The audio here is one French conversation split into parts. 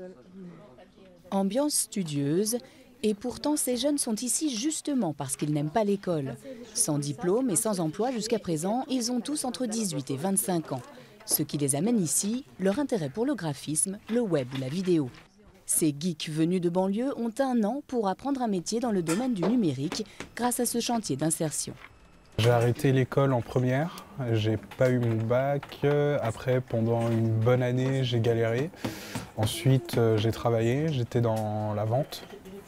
Ambiance studieuse, et pourtant ces jeunes sont ici justement parce qu'ils n'aiment pas l'école. Sans diplôme et sans emploi jusqu'à présent, ils ont tous entre 18 et 25 ans. Ce qui les amène ici, leur intérêt pour le graphisme, le web ou la vidéo. Ces geeks venus de banlieue ont 1 an pour apprendre un métier dans le domaine du numérique grâce à ce chantier d'insertion. J'ai arrêté l'école en première, j'ai pas eu mon bac. Après, pendant une bonne année, j'ai galéré. Ensuite, j'ai travaillé, j'étais dans la vente.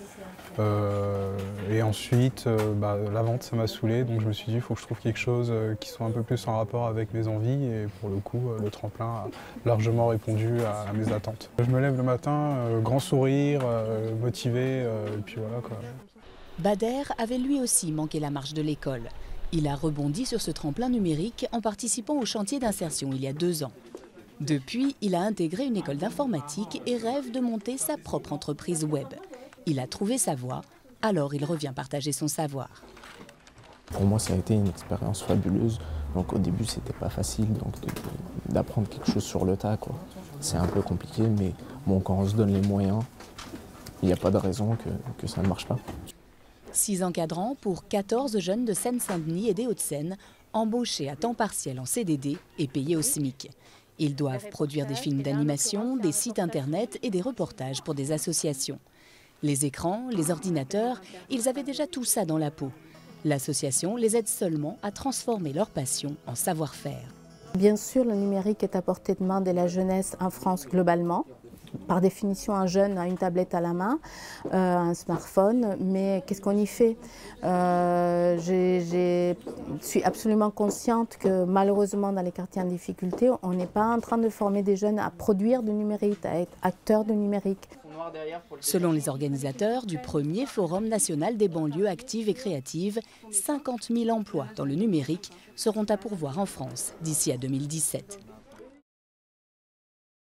Et ensuite, la vente, ça m'a saoulé, donc je me suis dit, il faut que je trouve quelque chose qui soit un peu plus en rapport avec mes envies. Et pour le coup, le tremplin a largement répondu à mes attentes. Je me lève le matin, grand sourire, motivé, et puis voilà quoi. Bader avait lui aussi manqué la marche de l'école. Il a rebondi sur ce tremplin numérique en participant au chantier d'insertion il y a 2 ans. Depuis, il a intégré une école d'informatique et rêve de monter sa propre entreprise web. Il a trouvé sa voie, alors il revient partager son savoir. Pour moi, ça a été une expérience fabuleuse. Donc au début, c'était pas facile d'apprendre quelque chose sur le tas, quoi. C'est un peu compliqué, mais bon, quand on se donne les moyens, il n'y a pas de raison que ça ne marche pas. 6 encadrants pour 14 jeunes de Seine-Saint-Denis et des Hauts-de-Seine, embauchés à temps partiel en CDD et payés au SMIC. Ils doivent produire des films d'animation, des sites internet et des reportages pour des associations. Les écrans, les ordinateurs, ils avaient déjà tout ça dans la peau. L'association les aide seulement à transformer leur passion en savoir-faire. Bien sûr, le numérique est à portée de main de la jeunesse en France globalement. Par définition, un jeune a une tablette à la main, un smartphone, mais qu'est-ce qu'on y fait? Je suis absolument consciente que malheureusement dans les quartiers en difficulté, on n'est pas en train de former des jeunes à produire du numérique, à être acteurs du numérique. Selon les organisateurs du premier Forum national des banlieues actives et créatives, 50 000 emplois dans le numérique seront à pourvoir en France d'ici à 2017.